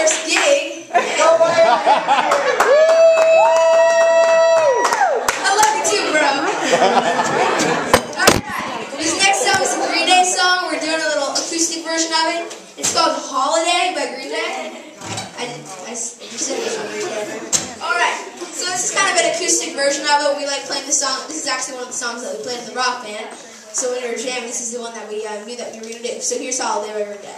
first gig. I love you too, bro. Alright, this next song is a Greenday song. We're doing a little acoustic version of it. It's called Holiday by Greenday. You said this one, Greenday. Alright, so this is kind of an acoustic version of it. We like playing the song. This is actually one of the songs that we played in the rock band. So when we were jamming, this is the one that we knew that we were going to do. So here's Holiday by Greenday.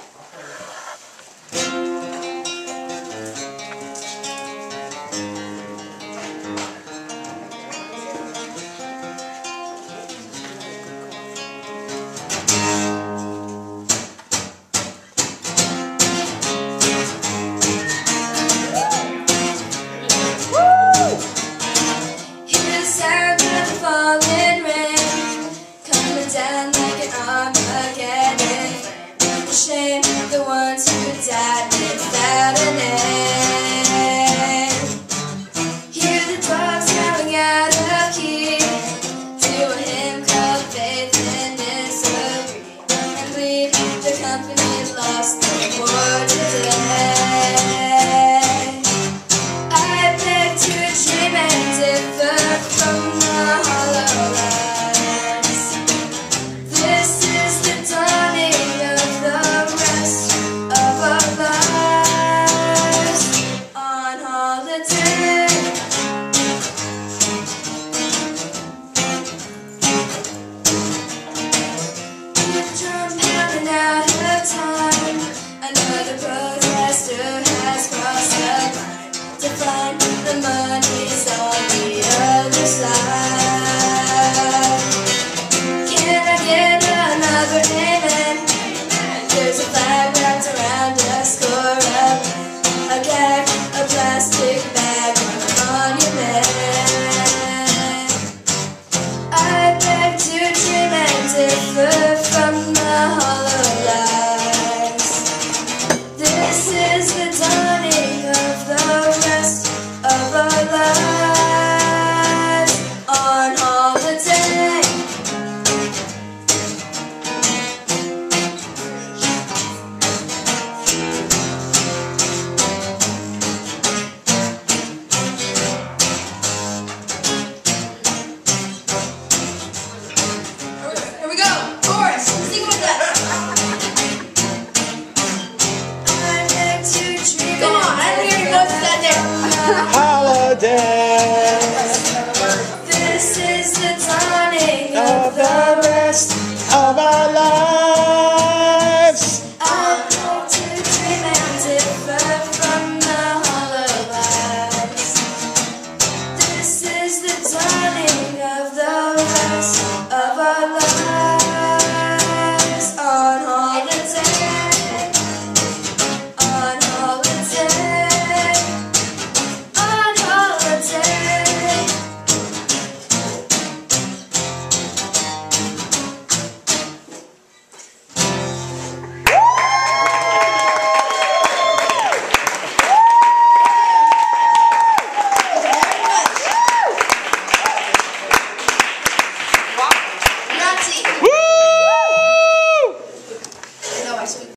The ones who died without a name. Hear the dogs howling out a key to a hymn called Faith and Misery, and bleed the company lost the war today. I beg to dream and differ from the hollow lies. This is the dawning of the rest of our lives on holiday. With drum pounding out of time, another protester has crossed the line to find the money's on the other side. Can I get another amen? There's a flag wrapped around a score up, a gag, a plastic bag on a monument. I beg to dream and differ from the hollow lies. This is the dawning of the rest of our lives on holiday. Here we go. Chorus. Sing with us. I beg to dream. Come on. I don't hear your voices out there. Holiday This is the dawning of the rest of our lives.